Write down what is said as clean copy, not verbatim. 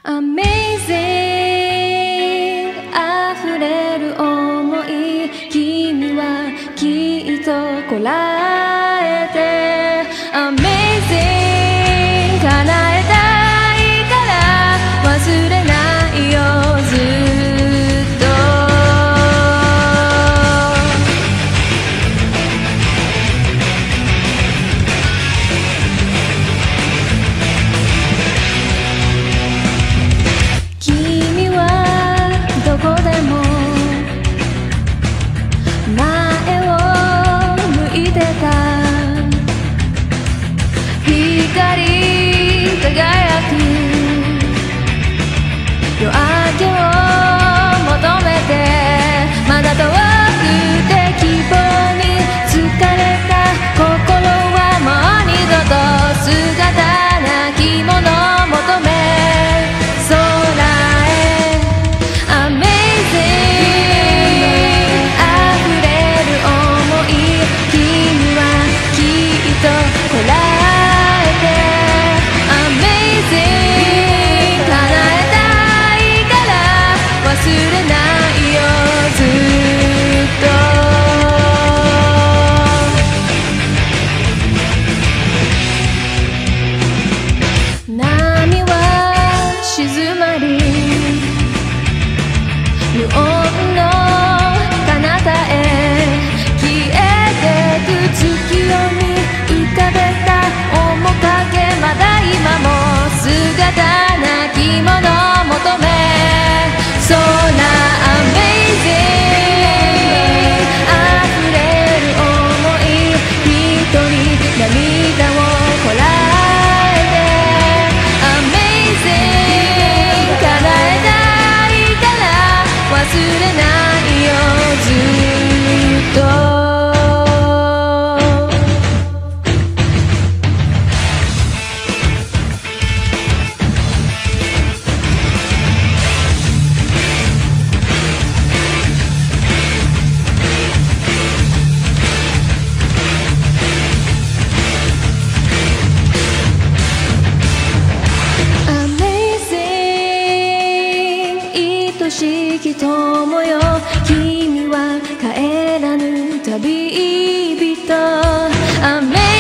Amazing 溢れる想い君はきっとこらえて Amazing 叶えたいから忘れないよずっと君はどこでも前を向いてた光り輝く夜明けを求めてまだ遠くて希望に疲れた心はもう二度と姿なきもの求め空へ Amazing 溢れる想い君はきっとこらえて Amazing 叶えたいから忘れないよずっと波は静まり無音の彼方へ消えてく月夜に浮かべた面影まだ今も姿なきもの求めそんな Amazing 溢れる想い一人涙をこらえて Amazing 叶えたいから忘れないよずっと愛しき友よ君は帰らぬ旅人